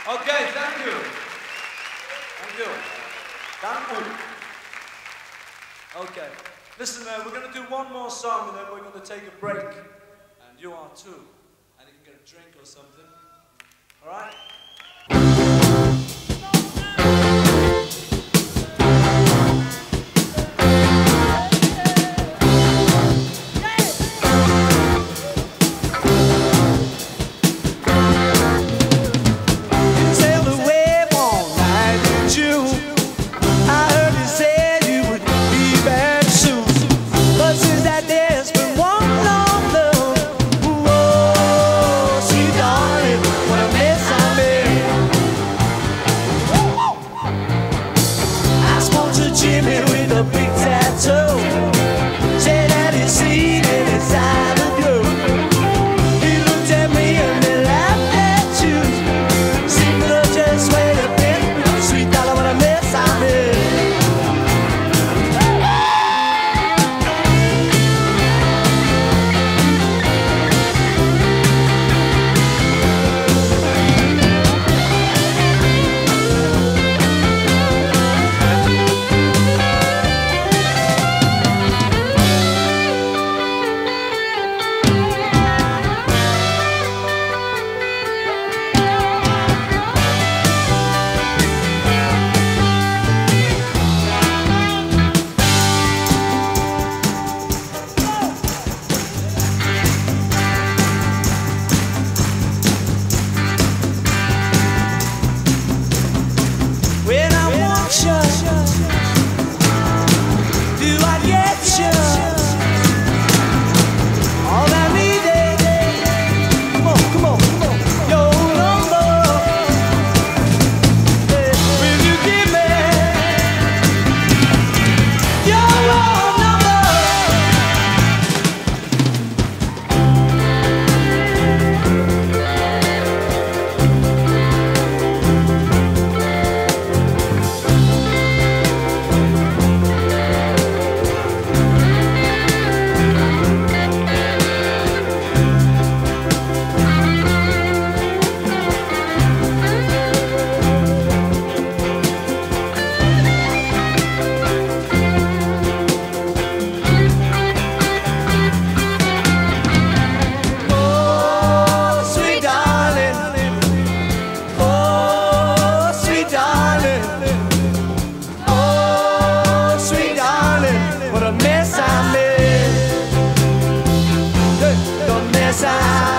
Okay, thank you. Thank you. Thank you. Okay. Listen, we're going to do one more song and then we're going to take a break. And you are too. And you can get a drink or something. All right? Jimmy with a big tattoo said that he's seen it inside of you. He looked at me and then laughed at you. Seemed to just wait a bit, sweet dollar, what a mess I'm in. What a mess I made. The mess I